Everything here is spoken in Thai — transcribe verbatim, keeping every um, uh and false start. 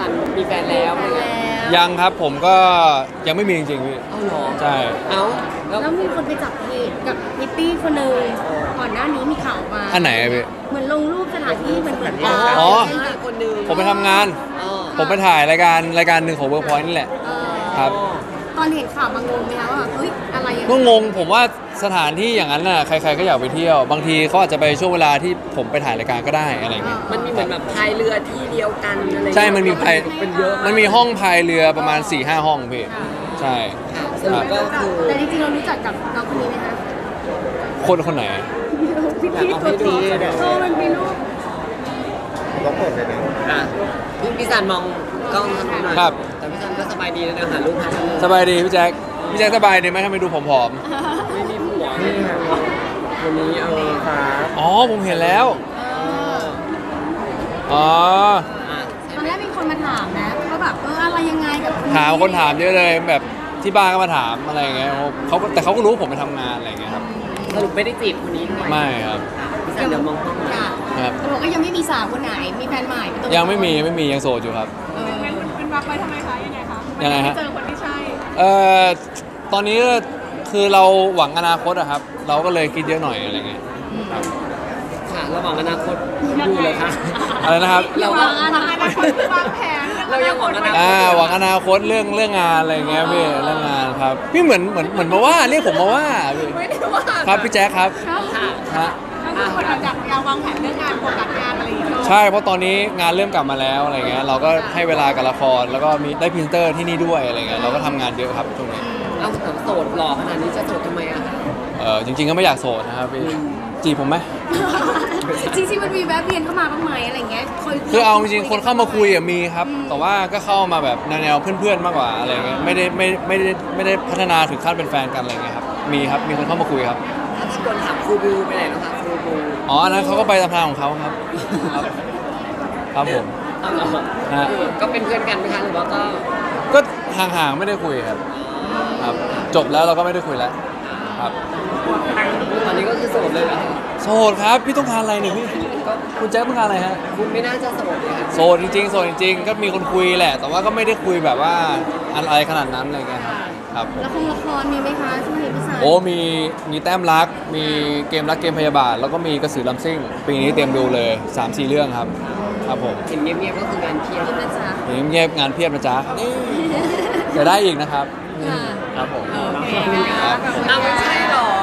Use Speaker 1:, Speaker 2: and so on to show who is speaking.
Speaker 1: สันมีแฟนแล้ว
Speaker 2: ยังครับผมก็ยังไม่มีจริงๆพี่
Speaker 1: เอาหรอ
Speaker 2: ใช่
Speaker 1: เอ้า
Speaker 3: แล้วมีคนไปจับผิดกับพิตตี้คนหนึ่งก่อนหน้านี้มีข่าวมา
Speaker 2: อันไหนพี่
Speaker 3: เหมือนลงรูปสถานที่มันเหมือนกัน
Speaker 2: อ๋อ
Speaker 1: คนหนึ่ง
Speaker 2: ผมไปทำงานผมไปถ่ายรายการรายการหนึ่งของเวิร์กพอยต์นี่แหละครับ
Speaker 3: ตอนเห็นข่าวมางงไหมคะว่าเฮ้ยอะไร
Speaker 2: ก็งงผมว่าสถานที่อย่างนั้นน่ะใครๆก็อยากไปเที่ยวบางทีเขาอาจจะไปช่วงเวลาที่ผมไปถ่ายรายการก็ได้อะไรเงี้ย
Speaker 1: มันมีเหมือนแบบพายเรือที่เดียวกันอะไร
Speaker 2: ใช่มันมีพาย
Speaker 1: เป็นเยอะ
Speaker 2: มันมีห้องพายเรือประมาณ สี่ห้า ห้องพี่ใช่
Speaker 1: สรุปก็คือ
Speaker 3: แต่จริงๆเรารู้จักกับน้องคนนี้ไหมคะ
Speaker 2: คนคนไหน
Speaker 3: พี่พี่ตัวจริงโตมันมีรูป
Speaker 4: ร้องเปิดเลยนะ
Speaker 1: อ่ะพี่พี่สันมองกล้องทางหน่อย
Speaker 2: ครับ
Speaker 1: แต่พี่สันก็สบายดีแล้วนะหารูปถ่าย
Speaker 2: สบายดีพี่แจ็คพี่แจ็คสบายดีไหมทำไมดูผอม
Speaker 1: ๆไม่มีผัวนี่วันนี้เออ
Speaker 4: ครับ
Speaker 2: อ๋อผมเห็นแล้วอ๋อ
Speaker 3: ตอนแรกมีคนมาถามนะว่าแบบเอออะไรยังไงกับ
Speaker 2: ถามคนถามเยอะเลยแบบที่บ้านก็มาถามอะไรเงี้ยเขาแต่เขาก็รู้ผมไปทำงานอะไรเงี้ยครับ
Speaker 1: สรุปไม่ได้จีบคนนี้
Speaker 2: ไม่ครับ
Speaker 1: พี่สันเดี๋ยวมองกล้อง
Speaker 2: ครับ
Speaker 3: ตำรวจก็ยังไม่มีสาวคนไหนมีแฟนใหม่
Speaker 2: ยังไม่มีไม่มียังโสดอยู่ครับ
Speaker 3: เป็นเป็นรักไว้ทำไมคะยังไงคะ
Speaker 2: ยังไงฮะ
Speaker 3: เจอคนที่ใช่
Speaker 2: เอ่อตอนนี้คือเราหวังอนาคตอะครับเราก็เลยคิดเยอะหน่อยอะไรเงี้ยครับ
Speaker 1: ค่ะเราหวังอนาคตอยู่เลยค่ะ
Speaker 2: อะไรนะครับ
Speaker 3: เราหวังอนาคตวางแผน
Speaker 1: เรายังหวังอนาคต
Speaker 2: อ่าหวังอนาคตเรื่องเรื่องงานอะไรเงี้ยพี่เรื่องงานครับพี่เหมือนเหมือนเหมือนมาว่าเรียกผมมาว่าพี่
Speaker 3: ไม่ได้ว่า
Speaker 2: ครับพี่แจ๊คครับ
Speaker 1: ค่ะ
Speaker 2: ฮะ
Speaker 3: ก็คือคนจากการวางแผนเรื่องงานโฟกัสงานอะไรอย่างเงี้ย
Speaker 2: ใช่เพราะตอนนี้งานเริ่มกลับมาแล้วอะไรเงี้ยเราก็ให้เวลากับละครแล้วก็มีได้พรีเซนเตอร์ที่นี่ด้วยอะไรเงี้ยเราก็ทำงานเยอะครับช่วงนี้
Speaker 1: เอาโสดหล่อขนาดนี้จะโสดทำไมอะ
Speaker 2: เออจริงๆก็ไม่อยากโสดนะครับพี่จีบผมไหม
Speaker 3: จริงๆมันมีแวะเวียนเข้ามาบ้างไหมอะไรเงี้ย
Speaker 2: คือเอาจริงๆคนเข้ามาคุยมีครับแต่ว่าก็เข้ามาแบบแนวเพื่อนๆมากกว่าอะไรเงี้ยไม่ได้ไม่ไม่ได้ไม่ได้พัฒนาถึงขั้นเป็นแฟนกันอะไรเงี้ยครับมีครับมีคนเข้ามาคุยครับ
Speaker 1: ถ้าที่คนถามครูบิวไปไหนแล้วคะครูบิว
Speaker 2: อ๋ออันนั้นเขาก็ไปตามทางของเขาครับครับผม
Speaker 1: ก็เป็นเพื่อนกันไหมคะหรือว่าก็
Speaker 2: ก็ห่างๆไม่ได้คุยครับครับจบแล้วเราก็ไม่ได้คุยแล้วครับ
Speaker 1: ตอนนี้ก็คือโสดเลยเหรอ
Speaker 2: โสดครับพี่ต้องการอะไรเนี่ยพี่คุณแจ๊คต้องการอะไรฮะ
Speaker 1: คุณไม่น่าจะโสดเลยค่ะ
Speaker 2: โสดจริงๆโสดจริงๆก็มีคนคุยแหละแต่ว่าก็ไม่ได้คุยแบบว่าอะไรขนาดนั้นอะไรเงี้ยครับ
Speaker 3: ละครละครมีไหมคะช่วงนี้พี่สาย
Speaker 2: โอ้มีมีแต้มรักมีเกมรักเกมพยาบาทแล้วก็มีกระสือลำซิ่งปีนี้เตรียมดูเลย สามสี่ เรื่องครับครับผม
Speaker 1: เห็นเงียบๆก็คืองานเพียบ
Speaker 3: นะจ๊ะ
Speaker 2: เห็นเงียบงานเพียบนะจ๊ะจะได้อีกนะครับครับผม
Speaker 1: อ้าวไม่ใช่หรอ